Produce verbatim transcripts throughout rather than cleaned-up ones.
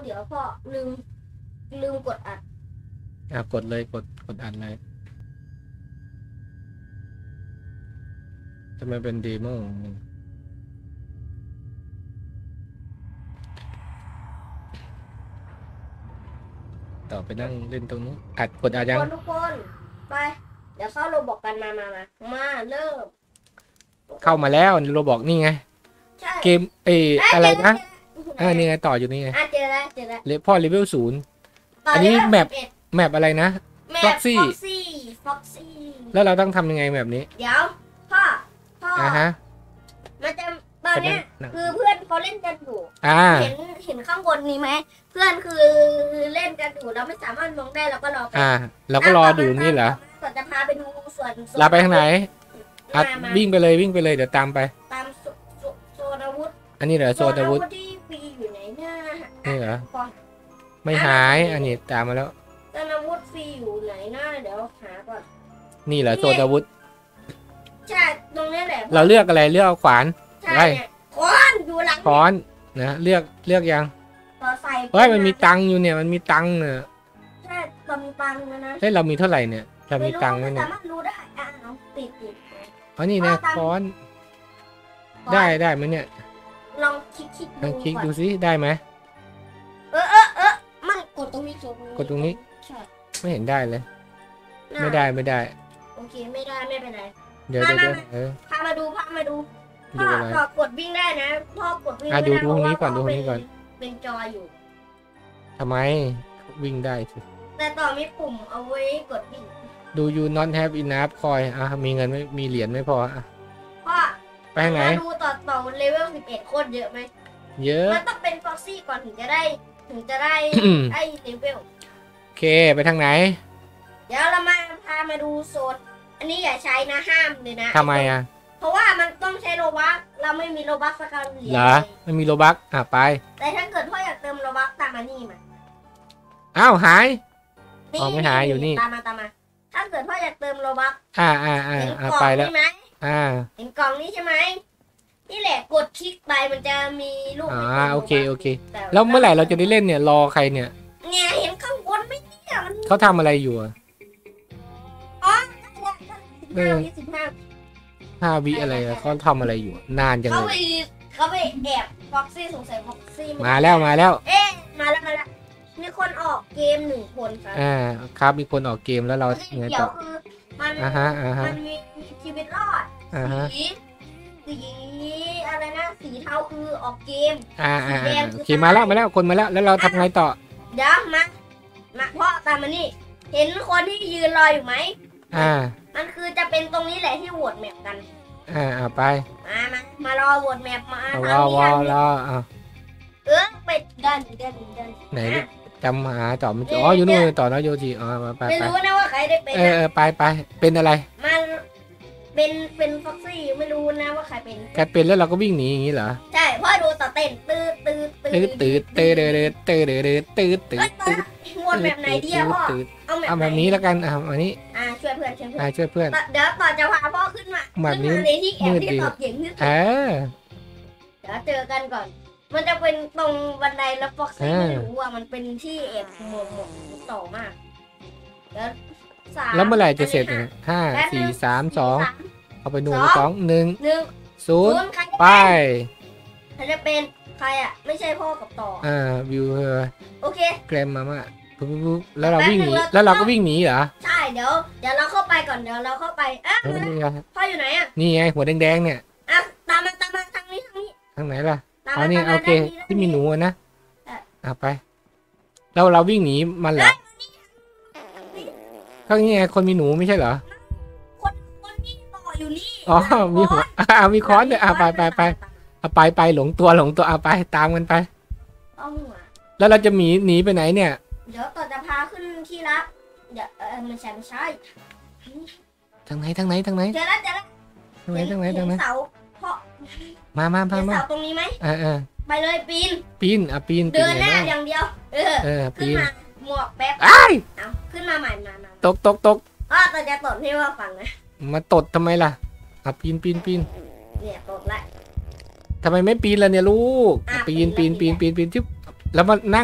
ดี๋ยวพ่อลืมลืมกดอัดอ่ะกดเลยกดกดอัดเลยทำไมเป็นเดโมต่อไปนั่งเล่นตรงนู้นอัดกดอัดยังทุกคนไปเดี๋ยวเข้าโรบอกกันมามามามาเริ่มเข้ามาแล้วโรบอกนี่ไงเกมเออะไรนะอ่านี่ไงต่ออยู่นี่ไงอ่ะเจอแล้วเจอแล้วเลพ่อเลเวลศูนย์อันนี้แมปแมปอะไรนะฟ็อกซี่ฟ็อกซี่แล้วเราต้องทำยังไงแบบนี้เดี๋ยวพ่อพ่ออ่าฮะมันจะตอนนี้คือเพื่อนเขาเล่นกันอยู่เห็นเห็นข้างบนนี้ไหมเพื่อนคือเล่นกันอยู่เราไม่สามารถมองได้เราก็รอไปอ่าเราก็รอดูนี่เหรอก่อนจะพาไปดูส่วนเราไปทางไหนอัดวิ่งไปเลยวิ่งไปเลยเดี๋ยวตามไปตามโซนอาวุธอันนี้เหรอโซนอาวุธที่ปีอยู่ไหนเนี่ยนี่เหรอไม่หายอันนี้ตามมาแล้วโซนอาวุธฟรีอยู่ไหนนะเดี๋ยวหาก่อนนี่เหรอโซนอาวุธใช่ตรงนี้แหละเราเลือกอะไรเลือกขวานใช่ค้อนอยู่หลังค้อนนะเลือกเลือกยังเฮ้ยมันมีตังค์อยู่เนี่ยมันมีตังค์เนี่ยใช่ตอนมีตังค์นะเฮ้ยเรามีเท่าไหร่เนี่ยเรามีตังค์ไหมเนี่ยสามารถรู้ได้อ่ะเอาติดติดอ๋อนี่นะค้อนได้ได้ไหมเนี่ยลองคลิกคลิกลองคลิกดูซิได้ไหมเออเออเออมันกดตรงนี้กดตรงนี้ไม่เห็นได้เลยไม่ได้ไม่ได้โอเคไม่ได้ไม่เป็นไรเดี๋ยวเดี๋ยวเออพามาดูพามาดูพ่อพ่อกดวิ่งได้นะพ่อกดวิ่งได้ดูดูตรงนี้ก่อนดูตรงนี้ก่อนเป็นจออยู่ทำไมวิ่งได้สิแต่ต่อมีปุ่มเอาไว้กดวิ่งดู you not have enough coin อ่ะมีเงินไม่มีเหรียญไม่พออ่ะพ่อไปทางไหนดูต่อต่อเลเวลสิบเอ็ดโคตรเยอะไหมเยอะมันต้องเป็นฟ็อกซี่ก่อนถึงจะได้ถึงจะได้ไอ้เลเวลโอเคไปทางไหนเดี๋ยวเรามาพามาดูโซนอันนี้อย่าใช้นะห้ามเลยนะทำไมอ่ะเพราะว่ามันต้องใช้โลบัคเราไม่มีโลบัคสักการเหรียญเหรอไม่มีโลบัคอ่ะไปแต่ถ้าเกิดพ่ออยากเติมโลบัคตามมานี่มาอ้าวหายอ๋อไม่หายอยู่นี่ตามมาตามมาถ้าเกิดพ่ออยากเติมโลบัคอ่าอ่าอ่าอ่าไปแล้วอ่าเห็นกล่องนี้ใช่ไหมนี่แหละกดคลิกไปมันจะมีรูปอ่าโอเคโอเคแล้วเมื่อไหร่เราจะได้เล่นเนี่ยรอใครเนี่ยเนี่ยเห็นข้างบนไหมเนี่ยมันเขาทำอะไรอยู่อ่ะอ๋อเออสิบห้าห้าวิอะไรเขาทำอะไรอยู่นานจังเลยเขาไปเขาไปแอบฟ็อกซี่สงสัยฟ็อกซี่มาแล้วมาแล้วเอ๊ะมาแล้วมาแล้วมีคนออกเกมหนึ่งคนครับอ่าครับมีคนออกเกมแล้วเราไงต่อคือมันอ่าฮะอ่าฮะมันมีชีวิตรอดสีสีอะไรนะสีเทาคือออกเกมอ่าอ่าโอเคมาแล้วมาแล้วคนมาแล้วแล้วเราทำไงต่อเดี๋ยวมามาพ่อตามมานี่เห็นคนที่ยืนรออยู่ไหมอ่ามันคือจะเป็นตรงนี้แหละที่โหวตแมปกันอ่าเอาไปมามามารอโหวตแมปมาทางนี้ทางนี้รออ่ะเออไปดันดันดันไหนจำหาต่อไม่อ๋ออยู่นู่นต่อนะโยจิอ๋อมาไปไม่รู้นะว่าใครได้เป็นเออไปไปเป็นอะไรมันเป็นเป็นฟ็อกซี่ไม่รู้นะว่าใครเป็นแกเป็นแล้วเราก็วิ่งหนีอย่างนี้เหรอใช่พ่อดูต่อเต้นตื้อตื้อตื้อตื้อตื้อตื้อตื้อตื้อตื้อตื้อตื้อโหวตแบบไหนดีอะพ่อเอาแบบนี้แล้วกันอ่ะอันนี้อ่าช่วยเพื่อนช่วยเพื่อนอ่าช่วยเพื่อนเดี๋ยวต่อจะพาพ่อขึ้นมาแบบนี้ในที่แอบที่ตอบเก่งที่สุดเดี๋ยวเจอกันก่อนมันจะเป็นตรงบันไดแล้วฟ็อกซี่ไม่รู้ว่ามันเป็นที่แอบหมวกหมวกต่อมากแล้วสามแล้วเมื่อไหร่จะเสร็จเนี่ยห้าสี่สามสองเอาไปหนึ่งสองหนึ่งหนึ่งศูนย์ไปใครจะเป็นใครอ่ะไม่ใช่พ่อกับต่ออ่าวิวเฮอโอเคแกรมมาม่าแล้วเราวิ่งหนีแล้วเราก็วิ่งหนีเหรอใช่เดี๋ยวเดี๋ยวเราเข้าไปก่อนเดี๋ยวเราเข้าไปอ่ะพ่ออยู่ไหนอ่ะนี่ไงหัวแดงๆเนี่ยอ่ะตามมาตามมาทางนี้ทางนี้ทางไหนล่ะอ๋อนี่โอเคที่มีหนูนะอ่ะไปเราเราวิ่งหนีมันเหรอข้างนี้ไงคนมีหนูไม่ใช่เหรอคนคนที่ต่ออยู่นี่อ๋อมีหัวอ่ามีค้อนด้วยอ่ะไปไปไปเอาไปไปหลงตัวหลงตัวเอาไปตามกันไปแล้วเราจะหนีหนีไปไหนเนี่ยเดี๋ยวต่อจะพาขึ้นที่รับเดี๋ยวเออมันใช่ไม่ใช่ทางไหนทางไหนทางไหนเจอแล้วเจอแล้วทางไหนทางไหนทางไหนเสาเพราะมามามามาเสาตรงนี้ไหมเออเออไปเลยปีนปีนอ่ะปีนเดินหน้าอย่างเดียวเออเออขึ้นมาหมวกแป๊บเอาขึ้นมาใหม่มาตกตกตกอ๋อต่อจะตดให้ว่าฟังนะมาตดทำไมล่ะอ่ะปีนปีนปีนเนี่ยตดละทำไมไม่ปีนล่ะเนี่ยลูกปีนปีนปีนปีนปีนจิ๊บแล้วมานั่งหลบ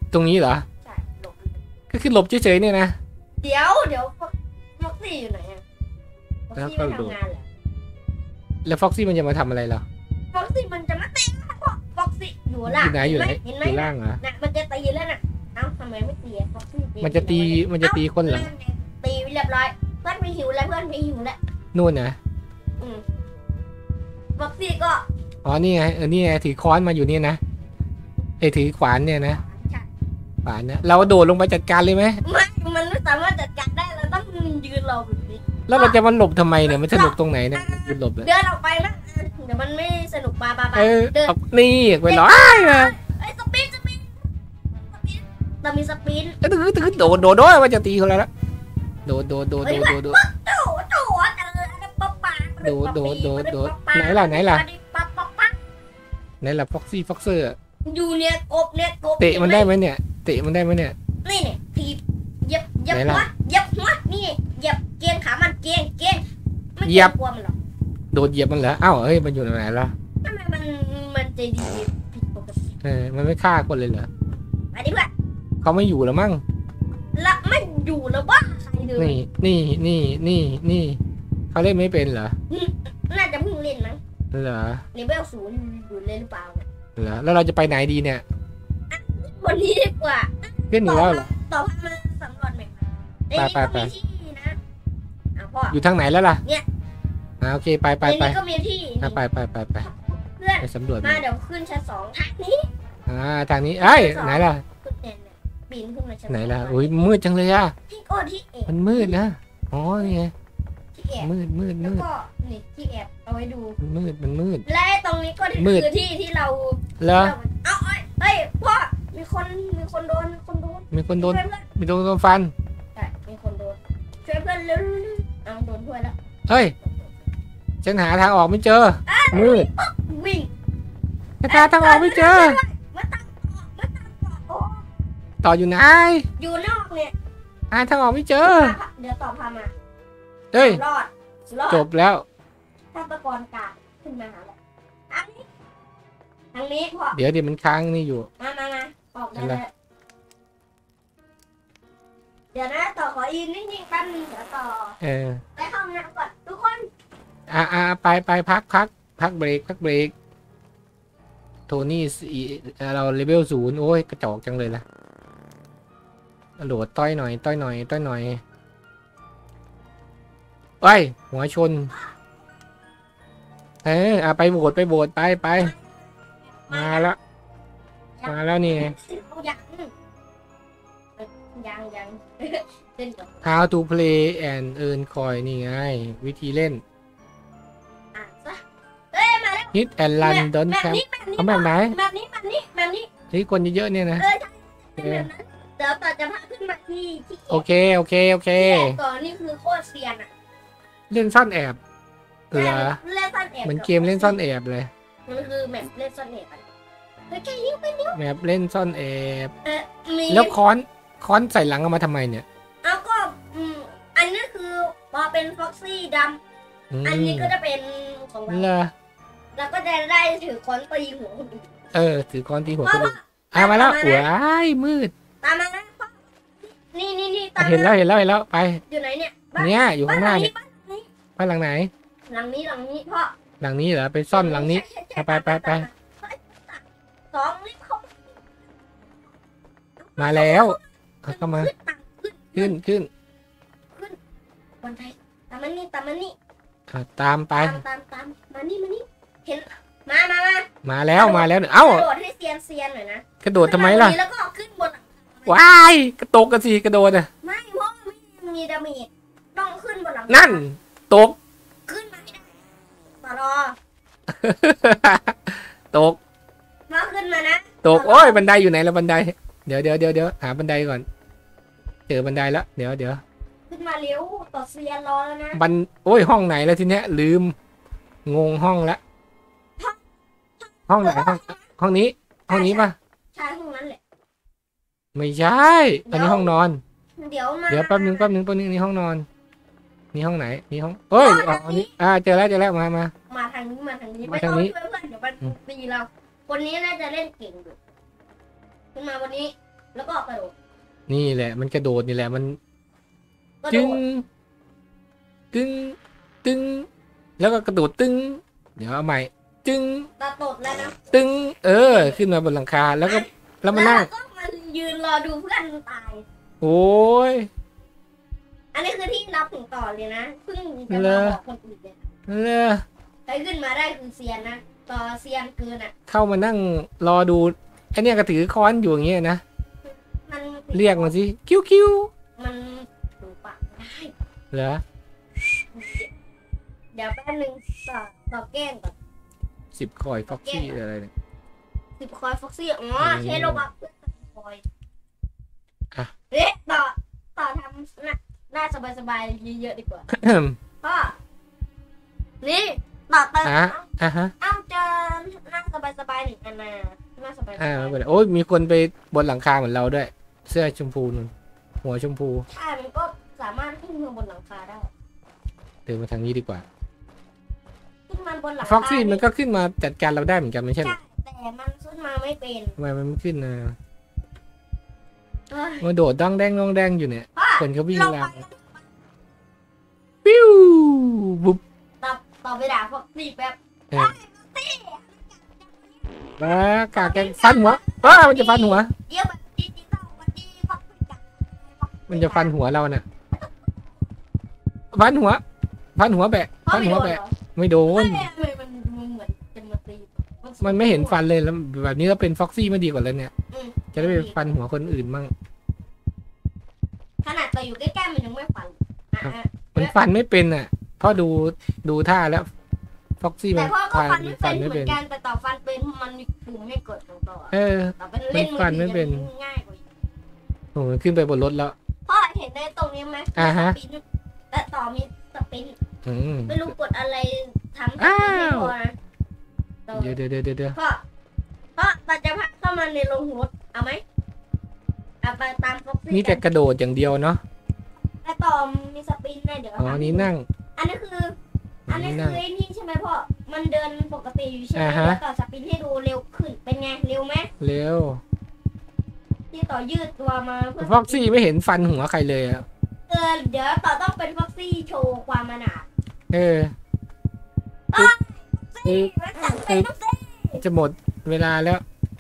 ตรงนี้เหรอใช่หลบก็คือหลบเฉยๆเนี่ยนะเดี๋ยวเดี๋ยวฟ็อกซี่อยู่ไหนอะฟ็อกซี่ไม่ทำงานเหรอแล้วฟ็อกซี่มันจะมาทำอะไรเหรอฟ็อกซี่มันจะมาตีฟ็อกซี่อยู่ล่างอยู่ไหนอยู่ไหนเห็นอไหมยู่ล่างเหรอน่ะมันจะตีแล้วน่ะเอ้าทำไมไม่ตีฟ็อกซี่มันจะตีมันจะตีคนเหรอตีเรียบร้อยเพื่อนไม่หิวแล้วเพื่อนไม่หิวแล้วนู่นนะอืมฟ็อกซี่ก็อ๋อนี่ไงเออนี่ไงถือค้อนมาอยู่เนี่ยนะไอ้ถือขวานเนี่ยนะใช่ขวานนะเราโดดลงไปจัดการเลยไหมไม่มันไม่สามารถจัดการได้เราต้องยืนรอแบบนี้แล้วเราจะมาหลบทำไมเนี่ยมันสนุกตรงไหนเนี่ยยืนหลบเลยเดินออกไปนะเดี๋ยวมันไม่สนุกปาปาปาเออเดินเอานี่ไปร้อยไอ้ยสปีดสปีดสปีดเรามีสปีดตื้อตื้อโดดโดดโดดว่าจะตีคนละละโดดโดดโดดโดดโดดโดดโตโตเจออะไรป๊าป๊าโดดโดดโดดโดดไหนล่ะไหนล่ะป๊าป๊าป๊าไหนล่ะฟ็อกซี่ฟ็อกเซอร์อยู่เนี่ยกบเนี่ยกบเตะมันได้ไหมเนี่ยเตะมันได้ไหมเนี่ยนี่เนี่ยทีบเหยียบเหยียบไหนหัล่ะวเหยียบหัวนี่เหยียบเกียงขามันเกียงเกียงไม่เหยียบกลัวมันหรอกโดดเหยียบมันเหรออ้าวเฮ้ยมันอยู่ไหนล่ะทำไมมันมันใจดีผิดปกติเออมันไม่ฆ่าคนเลยเหรอไปดิเพื่อนเขาไม่อยู่แล้วมั้งละไม่อยู่แล้วว่าใครเลยนี่นี่นี่นี่นี่เขาเล่นไม่เป็นเหรอน่าจะเพิ่งเล่นมั้งเหรอเลเวลศูนย์อยู่เล่นหรือเปล่าเนี่ยเหรอแล้วเราจะไปไหนดีเนี่ยวันนี้ดีกว่าเล่นอีกแล้วเหรอต่อพามาสำรวจใหม่ไปไปไปในนี้ก็มีที่นะอ่ะพ่ออยู่ทางไหนแล้วล่ะเนี่ยอ่าโอเคไปไปในไปนี้ก็มีที่อ่ะไปไปไปไปเพื่อนไปสำรวจมาเดี๋ยวขึ้นชั้นสองทางนี้อ่าทางนี้เอ้ยไหนล่ะขึ้นเนี่ยเนี่ยปีนขึ้นมาชั้นไหนล่ะสองอุ้ยมืดจังเลยอ่ะที่โอ้ที่แอบมันมืดนะอ๋อนี่ไงที่แอบมืดมืดแล้วมืดก็นี่ที่แอบเอาไว้ดูมันมืดมันมืดและตรงนี้ก็มืดคือที่ที่เราเหรอเอาเอ้ยเอ้ยพ่อมีคนมีคนโดนมีคนโดนมีคนโดนช่วยเพื่อนมีโดนโดนฟันใช่มีคนโดนช่วยเพื่อนเร็วๆๆเอาโดนถ้วยแล้วเฮ้ยฉันหาทางออกไม่เจอ มืดวิ่งฉันหาทางออกไม่เจอมาตั้งมาตั้งโอ้ต่ออยู่ไหนอยู่นอกเนี่ยหาทางออกไม่เจอเดี๋ยวต่อพามาเฮ้ยรอดรอดจบแล้วฆาตกรกาดขึ้นมาหาแล้วทางนี้ทางนี้พ่อเดี๋ยวเดี๋ยวมันค้างนี่อยู่มามามาออกได้อะไรแล้วเดี๋ยวนะต่อขอยืนนิ่งๆแป๊บนึงเดี๋ยวต่อเออไปห้องน้ำก่อนทุกคนอ่าอ่าไปไปพักพักพักเบรกพักเบรกโทนี่สี่เราเลเวลศูนย์โอ้ยกระจอกจังเลยล่ะกระโดดต้อยหน่อยต้อยหน่อยต้อยหน่อยไปหัวชนเอออ่ะไปโบสถ์ไปโบสถ์ไปไปมาแล้วมาแล้วนี่ไงเอายังยังยังเล่นก่อน How to play and earn coin นี่ไง วิธีเล่นอ่านซะเอ้ยมาแล้ว Hit and run แบบ don't แบบ camp นี้แบบนี้เอาแบบไหนแบบนี้แบบนี้แบบนี้ที่คนเยอะๆเนี่ยนะเออใช่เป็นแบบนั้นเดี๋ยวต่อจะพาขึ้นมาที่ที่โอเคโอเคโอเคที่แอบก่อนนี่คือโคตรเซียนอ่ะเล่นซ่อนแอบเหรอเล่นซ่อนแอบเหมือนเกมเล่นซ่อนแอบเลยมันคือแมปเล่นซ่อนแอบอะเฮ้ยแค่นิ้วไปนิ้วแบบเล่นซ่อนแอบเออมีแล้วค้อนค้อนใส่หลังเอามาทำไมเนี่ยเอาก็อืมอันนี้คือพอเป็นฟ็อกซี่ดอืมำอันนี้ก็จะเป็นของเราเหรอแล้วก็จะได้ถือค้อนตีหัวคนอื่นเออถือค้อนตีหัวพ่อคนพ่ออื่นอ่ะมาแล้วหัวอ้ายมืดตามมานะพ่อนี่นี่นี่ตาอ่ะมเห็นแล้วมาเห็นแล้วเห็นแล้วไปอยู่ไหนเนี่ยบ้านเนี่ยอยู่บ้าข้าน งหหลัน้างนี้เนี่ยบ้านหลังนี้บ้านหลังไหนหลังนี้หลังนี้พ่อหลังนี้เหรอไปซ่อนหลังนี้ใช่ใช่ไปไปไปสองรีบเข้ามาแล้วเอาเข้ามาขึ้นตังขึ้นขึ้นขึ้นบนไทยตามมานี่ตามมานี่อ่ะตามไปตามตามตามมานี่มานี่เห็นมามามามาแล้วมาแล้วเนี่ยเอ้ากระโดดให้เซียนเซียนหน่อยนะกระโดดทำไมล่ะขึ้นาบนนี้แล้วก็ขึ้นบนหลังคาว้ายกระตกกันสิกระโดดอ่ะไม่เพราะไม่มีดาเมจต้องขึ้นบนหลังคานั่นตกขึ้นมาไม่ได้ต่อรอตกมาขึ้นมานะตกโอ้ยบันไดอยู่ไหนแล้วบันไดเดี๋ยวเดี๋ยวเดี๋ยวเดี๋ยวหาบันไดก่อนเจอบันไดแล้วเดี๋ยวเดี๋ยวขึ้นมาเร็วต่อเซียนรอแล้วนะบันโอ้ยห้องไหนแล้วทีเนี้ยลืมงงห้องละห้องไหนห้องห้องนี้ ห้องนี้ปะใช่ห้องนั้นแหละไม่ใช่ อันนี้ห้องนอนเดี๋ยวมาเดี๋ยวแป๊บนึงแป๊บนึงแป๊บนึงนี่ห้องนอนนี่ห้องไหนนี่ห้องเอ้ยอ๋ออันนี้อ่าเจอแล้วเจอแล้วมามามาทางนี้มาทางนี้มาไม่ทาต้อง งนี้ช่วยเพื่อนเดี๋ยวมันตีเรา คนนี้น่าจะเล่นเก่งอยู่ขึ้นมาวันนี้แล้วก็กระโดดนี่แหละมันกระโดดนี่แหละมันกระโดตึ้งดตึ้งตึ้งแล้วก็กระโดดตึ้งเดี๋ยวเอาใหม่ตึ้งตาตดแล้วนะตึ้งเออ ขึ้นมาบนหลังคาแล้วก็แล้วมานั่งแล้วก็มันยืนรอดูเพื่อนตายโอ้ยอันนี้คือที่นับถึงต่อเลยนะเพิ่งจะเหรมาอบอกคนอื่นเลยเลอใครขึ้นมาได้คือเซียนนะต่อเซียนเกินอ่ะเข้ามานั่งรอดูไอเนี่ยก็ถือค้อนอยู่อย่างเงี้ยนะมันเรียกมาสิคิ้วคิ้วมันดูปากได้เหรอเดี๋ยวแป๊บนึงต่อต่อแกล้งก่อนสิบคอยฟ็อกซี่อะไรเนี่ยสิบคอยฟ็อกซี่อ๋ออืมใช้โลบักเพื่อสิบคอยอ่ะเอ๊ะต่อต่อทำหน้าหน้าสบายๆเยอะๆดีกว่าพ่อนี่ต่อเติมอ่ะอ่ะฮะเอ้าเจอหน้าสบายๆหนึ่งอันนะหน้าสบายๆอ่าไม่เป็นไรโอ้ยมีคนไปบนหลังคาเหมือนเราด้วย เสื้อชมพูนุ่นหัวชมพูใช่มันก็สามารถขึ้นมาบนหลังคาได้เดินมาทางนี้ดีกว่าขึ้นมาบนหลังคาฟ็อกซี่มันก็ขึ้นมาจัดการเราได้เหมือนกันไม่ใช่เหรใช่อแต่มันขึ้นมาไม่เป็นทำไมมันไม่ขึ้นนะเอ้ยมาโดดดังแดงดองแดงอยู่เนี่ยพ่อคนเขาวิ่งเราราวไปปิ้วบุบต่อต่อไปด่าฟ็อกซี่แป๊บมากาแกงฟันหัวว้ามันจะฟันหัวเดี๋ยวแบบดิจิตอลวันนี้ฟ็อกซี่จับมันจะฟันหัวเราเนี่ยฟันหัว ฟันหัวแบะพ่อฟันไม่หัโดวนเหรแบะอไม่โดนไม่ทำไมมันมันเหมือนเป็นมาตีมันไม่เห็นฟันเลยแล้วแบบนี้ก็เป็นฟ็อกซี่ไม่ดีกว่าแล้วเนี่ยอืมจะได้ไปฟันหัวคนอื่นมั่งขนาดต่ออยู่ใกล้ๆมันยังไม่ฟันอ่ะอ่ะมันฟันไม่เป็นอ่ะเพราะดูดูท่าแล้วฟ็อกซี่มัแต่นพ่อก็ฟันไม่ฟัเป็นนเหไม่มือเป็นนกันแต่ต่อฟันเป็นมันมีปุ่มให้กดของต่อเออต่อเป็นเล่นมือมันฟันไม่เป็นถือง่ายกว่าอีกโอ้โหขึ้นไปบนรถแล้วพ่อเห็นได้ตรงนี้ไหมอ่าฮะสปินแต่ต่อมีสปินอืมไม่รู้กดอะไรทำสอ้าปินให้วพ่อนะต่อเดี๋ยวเดี๋ยวเดี๋ยวเดี๋ยวพ่อพ่อต่อจะพาเข้ามาในโรงรถเอาไหมเอาไปตามฟ็อกซี่นี่แต่กระโดดอย่างเดียวเนาะแต่ต่อมีสปินนะเดี๋ยวอ๋อทำนี่นั่งอันนี้คือ อัอันนนี้นี้คืนั่งอไอ้นี่ใช่ไหมพ่อ มันเดินปกติอยู่ใช่ไหมอ่าฮะแล้วต่อสปินให้ดูเร็วขึ้น เป็นไง เร็วไหมเร็วที่ต่อยืดตัวมาเพื่อฟ็อกซี่ไม่เห็นฟันหัวใครเลยอ่ะเออเดี๋ยวต่อต้องเป็นฟ็อกซี่โชว์ความมนาดเออซี่แล้วจัดเป็นฟ็อกซี่จะหมดเวลาแล้ว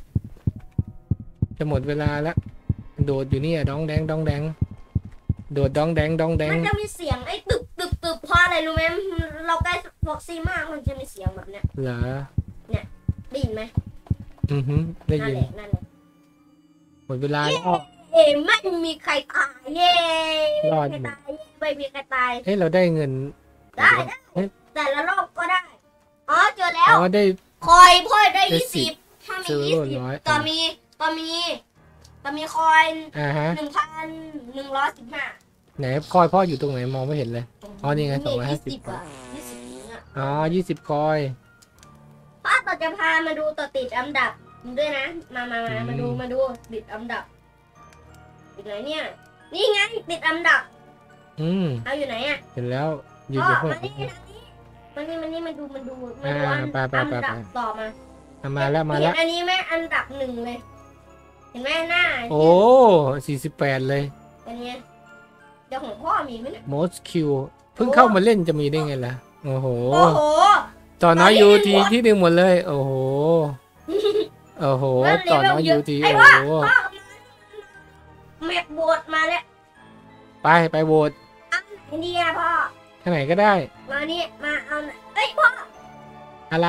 จะหมดเวลาแล้ว โดดอยู่เนี่ยดองแดงดองแดง โดดดองแดงดองแดงมันจะมีเสียงไอ้ตึบตึบตึบเพราะอะไรรู้ไหมเราใกล้ฟ็อกซี่มากมันจะมีเสียงแบบเนี้ยเหรอได้ยินไหมอือหือได้นั่นยินแหละนั่นแหละหมดเวลาแล้วเอ้ไม่มีใครตายเย้รอดใครอยู่ตายไม่มีใครตายเฮ้ยเราได้เงินได้ได้แต่ละรอบก็ได้ อ๋อเจอแล้วอ๋อได้คอยพ่อได้ได้ยี่สิสิบบถ้ามีซื้อยี่สิบร้อยต่อมีต่อมีต่อมีคอยอ่าฮะหนึ่งพันหนึ่งร้อยสิบห้าไหนคอยพ่ออยู่ตรงไหนมองไม่เห็นเลย อ๋อนี่ไงสองร้อยห้าสิบอ่ะยี่สิบอ่ะอ๋อยี่สิบคอยพ่อต่อจะพามาดูต่อติดอันดับด้วยนะ มามามามาดูมาดูติดอันดับอยู่ไหนเนี่ย นี่ไงติดอันดับอืมเอาอยู่ไหนอ่ะเห็นแล้วอยู่พ่อกับพวกมานี่ทางนี้มานี่มานี่มาดูมาดูมาอ่าดูอันไปไปไปอันดับไปต่อมาอ่ะมาแล้วมาแล้วเห็นอันนี้ไหมอันดับหนึ่งเลย เห็นไหมหน้าโอ้สี่สิบแปดเลยเป็นไงเดี๋ยวของพ่อมีไหมเนี่ย most Q เพิ่งเข้ามาเล่นจะมีได้ไงล่ะ โอ้โหโอ้โหต่อน้อยตอนนี้ยูทีที่หนึ่งหมดเลย โอ้โห โอ้โหแล้วต่อน้อยเลเวลเยยูอะทีไอ้โอ้ว่าโหพ่อแมปโบดมาแล้วไปไปโหวตไอ้นี่อะพ่อที่ไหนก็ได้มานี่มาเอาหน่อยเอ้ยพ่ออะไร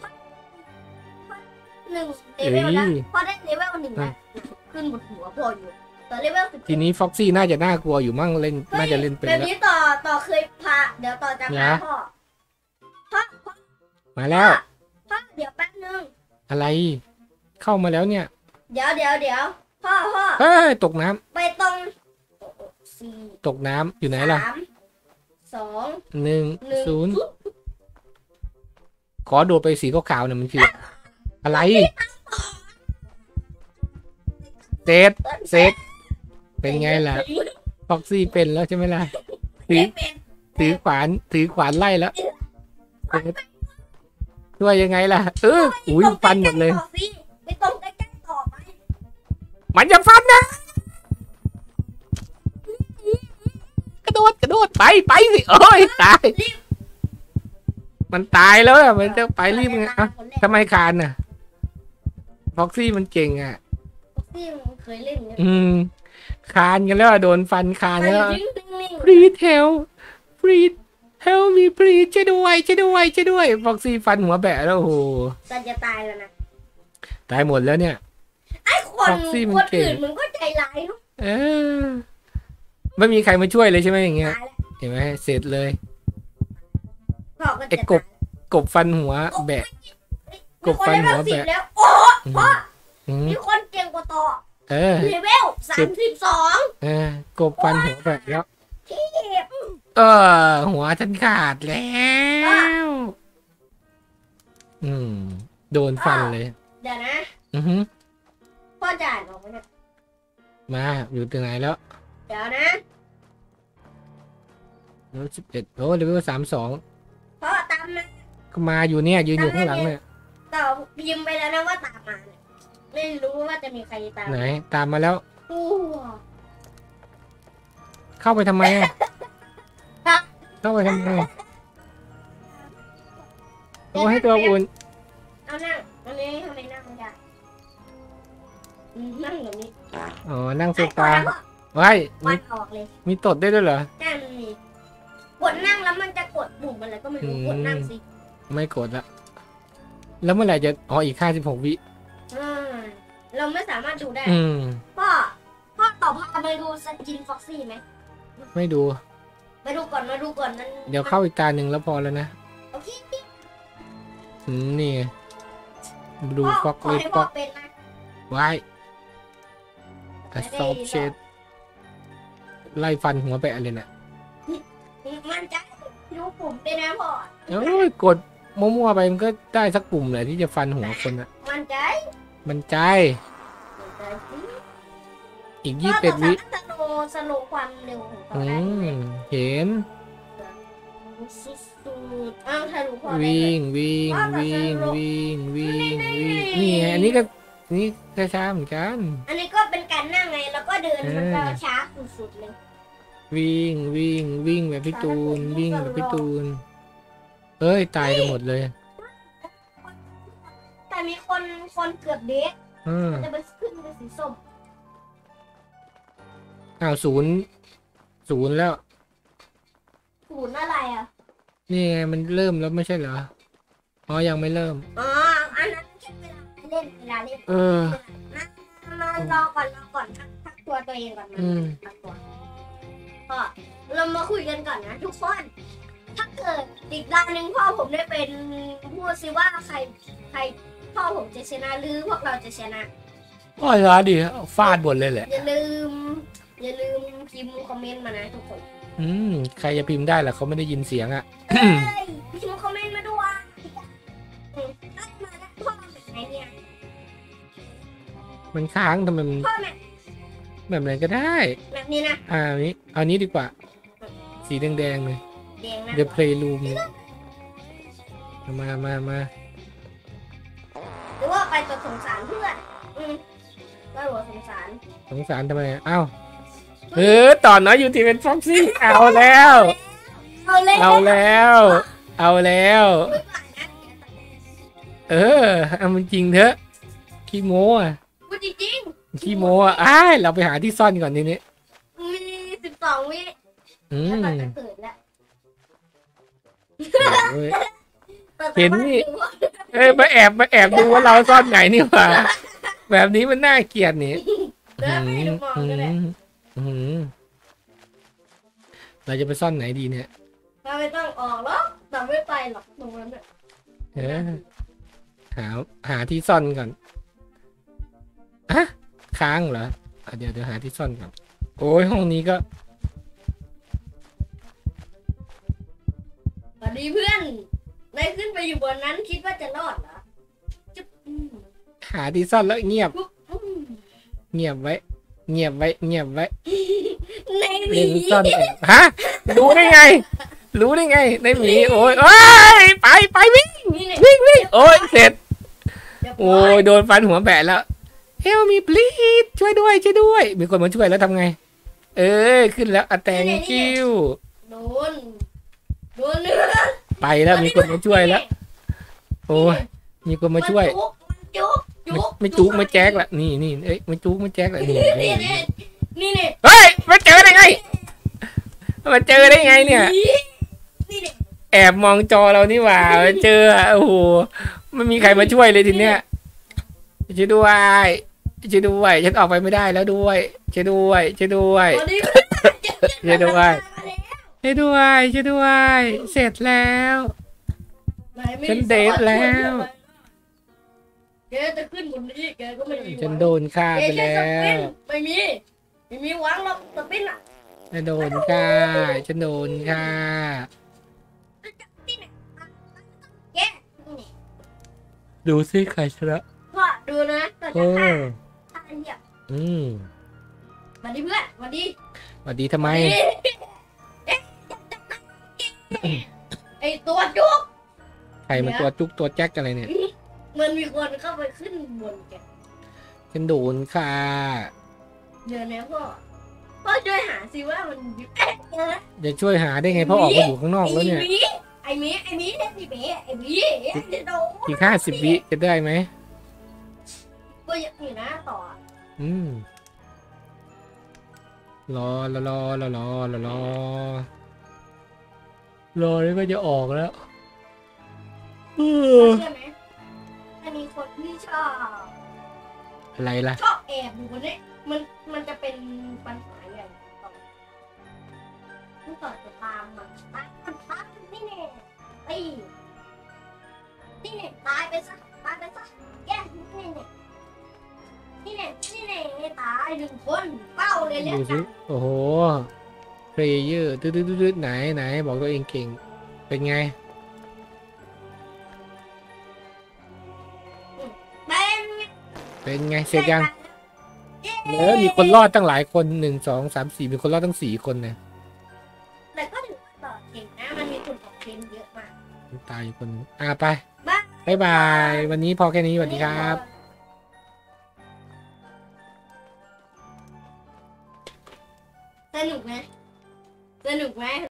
หนึ่งเลเวลแล้วเอ้ยพ่อได้เลเวลหนึ่งแล้วขึ้นบนหัวพ่ออยู่ต่อเลเวลสิบทีนี้ฟ็อกซี่น่าจะน่ากลัวอยู่มั่งเล่น น่าจะเล่นเป็นแบบแล้วนี้ต่อต่อเคยพาเดี๋ยวต่อจะพานะพ่อพ่อพ่อมาแล้วพ่อเดี๋ยวแป๊บนึงอะไร เข้ามาแล้วเนี่ยเดี๋ยวเดี๋ยวเดี๋ยวพ่อพ่อเฮ้ย ตกน้ำไปตรงสี่ตกน้ำอยู่ไหนล่ะสามสองหนึ่งหนึ่งศูนย์ขอโดดไปสีขาวๆเนี่ยมันคือ อะไรเซตเซตเป็นไงล่ะฟ็อกซี่เป็นแล้วใช่ไหมล่ะ ถือเป็นถือขวาน ถือขวานไล่แล้วเซตช่วยยังไงล่ะ เอออุ้ยฟันหมดเลยไปตรงใกล้ๆต่อสิไปตรงใกล้ๆต่อไหมมันจะฟันนะไปไปสิโอ้ยตายมันตายแล้วอะมันจะไปรีบไงเอ้าทำไมคานน่ะฟ็อกซี่มันเก่งอ่ะฟ็อกซี่มันเคยเล่นเนี่ยอืมคานกันแล้วโดนฟันคานกันแล้วนิ่งๆ please help please help me please ช่วยด้วยช่วยด้วยช่วยด้วยฟ็อกซี่ฟันหัวแบะแล้วโอ้โหจะจะตายแล้วนะตายหมดแล้วเนี่ยไอ้คน Foxy มันคนเก่งอื่นมันก็ใจร้ายเนาะเออไม่มีใครมาช่วยเลยใช่ไหมอย่างเงี้ยตายแล้วเห็นไหมเสร็จเลยพ่อก็ไอ้จะกบ กบฟันหัวแบะ กมีบคนฟันเลหัเววลสิบแบะแล้วโอ้พ่ออืมมีคนเก่งกว่าต่อเออเลเวลสามสิบสองเออกบฟันหัวแบะแล้วที่เออหัวฉันขาดแล้ว อืมโดนฟันเลยเดี๋ยวนะอือฮึพ่อจ่ายออกมาเนี่ยมาอยู่ตรงไหนแล้วเดี๋ยวนะเลเวลสิบเอ็ดโอ้เลเวลสามสองพ่อตามมาก็มาอยู่เนี่ยยืนอยู่ข้างหลังเนี่ยต่อพิมพ์ไปแล้วนะว่าตามมาเนี่ยไม่รู้ว่าจะมีใครตามไหนตามมาแล้วโอ้เข้าไปทำไมอะเข้าไปทำไมโอ้ให้ตัวอุ่นเอานั่งอันนี้ทำไมนั่งไม่ได้อืมนั่งอย่างนี้อ๋อนั่งโซไอ้ฟาคนนั้นก็ไว้วัมีนออกเลยมีตดได้ด้วยเหรอแน่มันมีกดนั่งแล้วมันจะกดปุ่มอะไรก็ไม่รู้อืมกดนั่งสิไม่กดละแล้วเมื่อไหร่จะอ๋ออีกห้าสิบหกวิอ่าเราไม่สามารถดูได้อืมพ่อพ่อต่อพาไปดูสกินฟ็อกซี่ไหมไม่ดูมาดูก่อนมาดูก่อนมันเดี๋ยวเข้าอีกตาหนึ่งแล้วพอแล้วนะโอเคอืมนี่ไงดูพ่อฟ็อกขอเลยให้ฟพ่็ออกเป็นนะไว้กระสอบเชดไล่ฟันหัวแบะเลยน่ะมันจะดูปุ่มเป็นนะพ่อเอ้ยกดมั่วๆไปมันก็ได้สักปุ่มแหละที่จะฟันหัวคนอะมันใจมันใจมันใจสิอีกพ่ยี่อสิบต่อวิสามารถสโลว์สโลว์ความเร็วของเขาอืได้มเห็นสุดๆอ้าวถ้ารู้พ่อได้วิ่เลยงวิ่งพ่อแบบวิ่งสนุกวิ่งวิ่งนี่วิ่งนี่นี่ไงอันนี้ก็นี่ช้าๆเหมือนกันอันนี้ก็เป็นการนั่งไงแล้วก็เดินเออมันจะช้าสุดๆเลยวิ่งวิ่งวิ่งแบบพี่ตูนวิ่งแบบพี่ตูนเอ้ยตายกันหมดเลยแต่มีคนคนเกือบเดทอืมมันจะไปขึ้นเป็นสีส้มอ้าวศูนย์ศูนย์แล้วศูนย์อะไรอ่ะนี่ไงมันเริ่มแล้วไม่ใช่เหรออ๋อยังไม่เริ่มอ๋ออันนั้นแค่เวลาเล่นเวลาเล่นเออมารอก่อนรอก่อนพักพักตัวตัวเองก่อนนะอืมพักตัวก็เรามาคุยกันก่อนนะทุกคนถ้าเกิดอีกด้านหนึ่งพ่อผมได้เป็นพูดซิว่าใครใครพ่อผมจะชนะหรือพวกเราจะชนะอ๋อช้าดิฟาดบนเลยแหละอย่าลืม อย่าลืมพิมพ์คอมเมนต์มานะทุกคนอืมใครจะพิมพ์ได้ล่ะเขาไม่ได้ยินเสียงอ่ะเอ้ยพิมพ์คอมเมนต์มาด้วยอืมได้มาแล้วพ่อแบบไหนเนี่ยมันค้างทำไมมันพ่อแบบแบบไหนก็ได้แบบนี้นะอ่าอันนี้เอานี้ดีกว่า สีแดงๆเลยแดงนะ The Playroom มามามาหรือว่าไปตัวสงสารเพื่อนอืมไปหัวสงสารสงสารทำไมอ้าวเออตอนน้อยอยู่ที่เป็นฟ็อกซี่เอาแล้วเอาเลยเอาแล้ว เอาแล้ว เออเอามันจริงเถอะขี้โม้อะพูดจริงขี้โม้อะอ้ายเราไปหาที่ซ่อนก่อนทีนี้ๆมีสิบสองวิอืแล้วมเราจะเกิดแล้วเอ้ยราสามารถเห็นนี่ดูว่าเอ้ยมาแอบมาแอบดูว่าเราซ่อนไหนนี่หว่าแบบนี้มันน่าเกลียดนี่เดินไม่ดูมองก็ได้อืมเราจะไปซ่อนไหนดีเนี่ยเราไม่ต้องออกหรอกแต่ไม่ไปหรอกตรงนั้นน่ะเออหาหาที่ซ่อนก่อนอะค้างเหรออ่ะเดี๋ยวเดี๋ยวหาที่ซ่อนก่อนโอ้ยห้องนี้ก็สวัสดีเพื่อนนายขึ้นไปอยู่บนนั้นคิดว่าจะรอดเหรอจุ๊บอืมหาที่ซ่อนแล้วเงียบปุ๊บอืมเงียบไว้ เงียบไว้ เงียบไว้ในหเล่มีนซ่อนแอบฮะรู้ได้ไง รู้ได้ไงในหมีโอ้ยโอ้ยไปไปวิ่งนี่เนี่ยวิ่งวิ่งโอ้ยเสร็จเดี๋ยวโอ้ยโดนฟันหัวแบะแล้ว Help me please ช่วยด้วยช่วยด้วย มีคนมาช่วยแล้วทำไง เออขึ้นแล้วอะแตงคิวดโดนโดนเนื้อไปแล้วมีคนมาช่วยแล้วโอ้ยมีคนมาช่วยมันจุกจุกไม่จุกไม่แจ๊กละนี่นี่เอ้ยไม่จุกไม่แจ๊กละนี่นี่นี่นี่นี่เฮ้ยมาเจอได้ไงมาเจอได้ไงเนี่ยนี่นี่แอบมองจอเรานี่หว่ามาเจอโอ้โหไม่มีใครมาช่วยเลยทีเนี้ยช่วยด้วยช่วยด้วยฉันออกไปไม่ได้แล้วด้วยช่วยด้วยช่วยด้วยวันนี้ช่วยด้วยช่วยด้วยช่วยด้วย เสร็จแล้ว ฉันเดทแล้วแกจะขึ้นบนนี้แกก็ไม่มีฉันโดนฆ่าไปแล้วไม่มีไม่มีวางหรอกสปินอ่ะฉันโดนฆ่าฉันโดนฆ่าแกดูสิใครชนะพ่อดูนะตัวเอจะฆ่าอฆ่าเหี้ยอืมมาดิเพื่อนมาดิสวัสดีทำไมไอตัวจุกใครมันตัวจุกตัวแจ๊กอะไรเนี่ยมันมีคนเข้าไปขึ้นบนแกฉันโดนฆ่าเดี๋ยวนะพ่อพ่อช่วยหาสิว่ามันอยู่เอ๊ะเดี๋ยวนะจะช่วยหาได้ไงเพราะออกมาอยู่ข้างนอกแล้วเนี่ยไอ้หมีไอ้หมีไอ้หมีไอ้หมีไอ้หมีไอ้หมีโดนอีกห้าสิบวิจะได้ไหมก็ยังอยู่นะต่ออืมรอรอรอรอรอรอรอรอแล้วก็จะออกแล้วเออเชื่อไหมถ้ามีคนที่ชอบอะไรล่ะชอบแอบอยู่คนนี้มันมันจะเป็นปัญหาใหญ่ต่อผู้ต่อจะตามมันตามมันตามมันนี่เนี่ยตีนี่เนี่ยตายไปซะตายไปซะแย่นี่เนี่ยนี่เนี่ยนี่เนี่ยตายหนึ่งคนเป้าเลยเรียดูกสิกันโอ้โหเพลเยอร์ตืดตืดตืดไหนไหนบอกตัวเองเก่งเป็นไงเป็นเป็นไงเสร็จยังเออมีคนรอดตั้งหลายคนหนึ่งสองสามสี่มีคนรอดตั้งสี่คนเนี่ยแต่ก็ถือว่าต่อเก่งนะมันมีคนตอบเก่งเยอะมากตายอยู่คนหนึ่งอ่ะไปบ้าบ๊ายบาย วันนี้พอแค่นี้สวัสดีครับสนุกไหมสนุกไหม